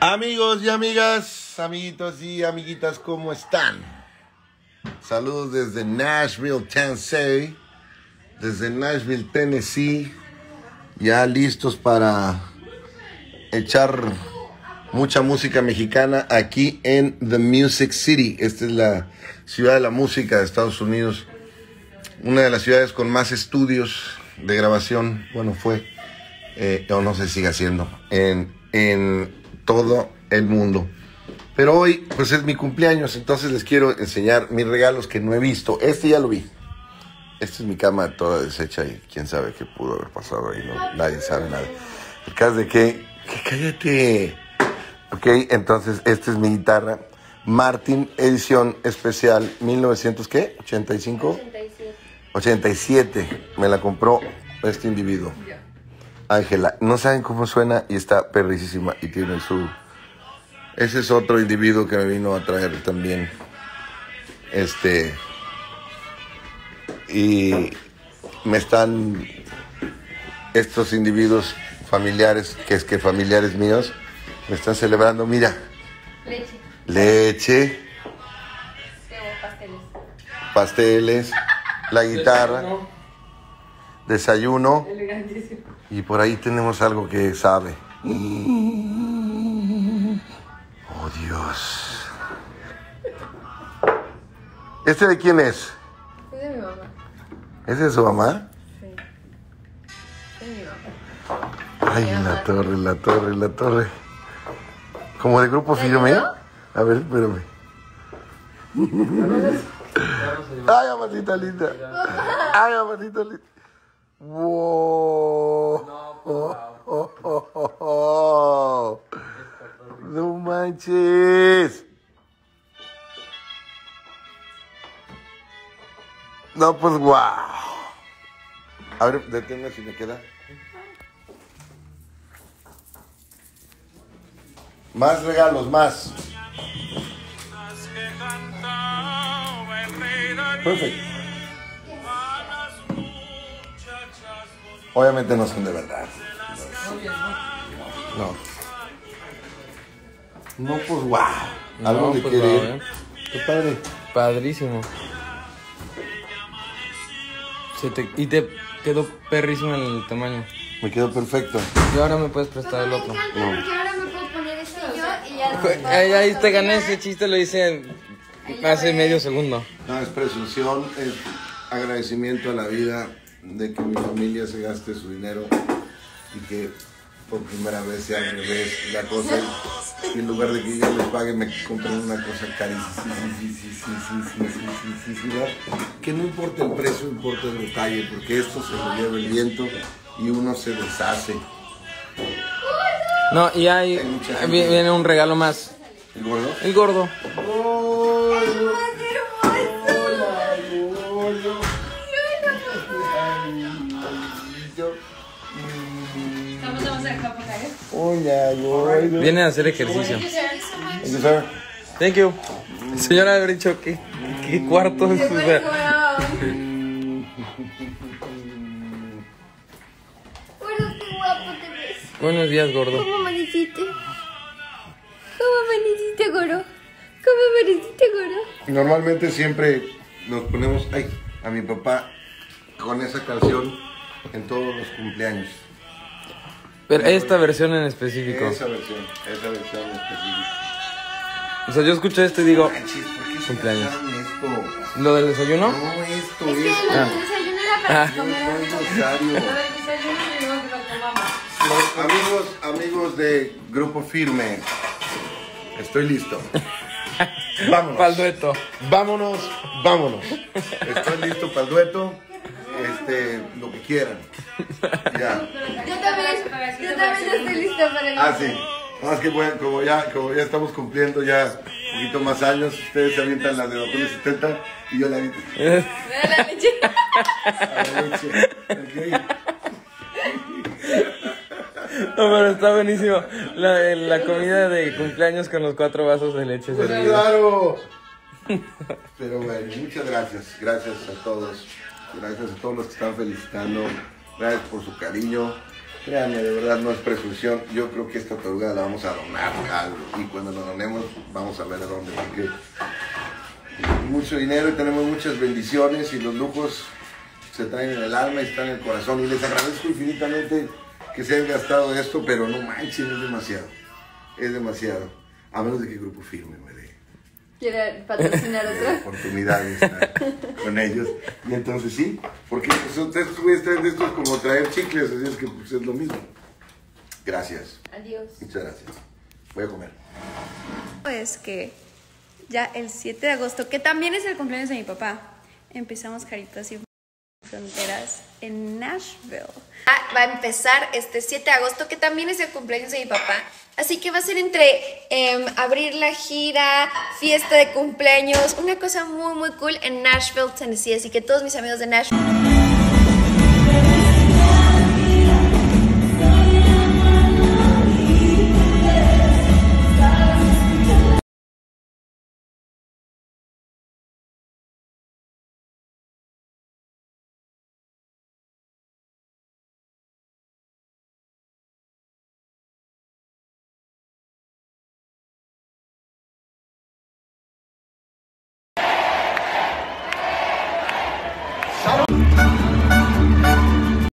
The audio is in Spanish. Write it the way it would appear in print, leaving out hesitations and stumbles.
Amigos y amigas, amiguitos y amiguitas, ¿cómo están? Saludos desde Nashville, Tennessee. Desde Nashville, Tennessee. Ya listos para echar mucha música mexicana aquí en The Music City. Esta es la ciudad de la música de Estados Unidos. Una de las ciudades con más estudios de grabación. Bueno, fue, o no sé si sigue siendo, en todo el mundo. Pero hoy, pues es mi cumpleaños, entonces les quiero enseñar mis regalos que no he visto. Este ya lo vi. Esta es mi cama toda deshecha y quién sabe qué pudo haber pasado ahí. No, nadie sabe nada. El caso de que cállate. Ok, entonces esta es mi guitarra. Martin, edición especial 1900, ¿qué? ¿85? 87. Me la compró este individuo. Ángela. No saben cómo suena y está perricísima y tiene su... Ese es otro individuo que me vino a traer también. Y me están... Estos individuos familiares, que familiares míos, me están celebrando. Mira. Leche. Pasteles. La guitarra. Desayuno. Y por ahí tenemos algo que sabe. Oh, Dios. ¿Este de quién es? Es de mi mamá. ¿Es de su mamá? Sí. Es de mi mamá. Ay, la torre. ¿Como de grupo firme? A ver, espérame. Ay, amatita linda. Ay, amatita linda. Wow. No manches. No, pues wow. A ver, deténme si me queda. Más regalos, más. Perfecto. Obviamente no son de verdad. No, pues wow. Algo de pues, querer. Qué padre. Padrísimo. Y te quedó perrísimo el tamaño. Me quedó perfecto. Y ahora me puedes prestar el otro. Me encanta porque ahora me puedo poner este yo y ya. Ahí te gané ese chiste, lo hice hace medio segundo. No, es presunción, es agradecimiento a la vida de que mi familia se gaste su dinero y que por primera vez sea al revés la cosa. Y en lugar de que yo les pague, me compren una cosa carísima. Que no importa el precio, importa el detalle, porque esto se lo lleva el viento y uno se deshace. No, y viene un regalo más. ¿El gordo? El gordo. Viene a hacer ejercicio. Thank you. Señora, haber dicho que cuarto es. Buenos días, gordo. ¿Cómo amaneciste? Gordo? ¿Cómo amaneciste, gordo? Normalmente siempre nos ponemos a mi papá con esa canción en todos los cumpleaños. Pero esta versión en específico. Esa versión en específico. O sea, yo escucho esto y digo, Manches, ¿por qué se cumpleaños. cantaron esto? ¿Lo del desayuno? No, esto. Es que el desayuno era para comer. Amigos de Grupo Firme, estoy listo. Vámonos. Para el dueto. Vámonos. Estoy listo para el dueto. Lo que quieran. Ya. Yo también estoy lista para el Ah, sí. Más que bueno, como ya estamos cumpliendo ya un poquito más años, ustedes se avientan la de los 70 y yo la aviento. la leche. A la leche. Okay. No, pero está buenísimo. La comida de cumpleaños con los 4 vasos de leche Pues servidos. claro. Pero bueno, muchas gracias. Gracias a todos. Gracias a todos los que están felicitando. Gracias por su cariño. Créanme, de verdad no es presunción. Yo creo que esta otorgada la vamos a donar a algo. Y cuando lo donemos, vamos a ver a dónde. Porque mucho dinero y tenemos muchas bendiciones y los lujos se traen en el alma y están en el corazón. Y les agradezco infinitamente que se hayan gastado esto, pero no manchen, es demasiado. Es demasiado. A menos de que Grupo Firme me dé. ¿Quiere patrocinar otra? Oportunidad de estar con ellos. Y entonces sí, porque estos güeyes traen de estos como traer chicles, así es que pues, es lo mismo. Gracias. Adiós. Muchas gracias. Voy a comer. Pues que ya el 7 de agosto, que también es el cumpleaños de mi papá, empezamos Caritas Sin Fronteras en Nashville. Va a empezar este 7 de agosto, que también es el cumpleaños de mi papá. Así que va a ser entre abrir la gira, fiesta de cumpleaños, una cosa muy muy cool en Nashville, Tennessee. Así que todos mis amigos de Nashville...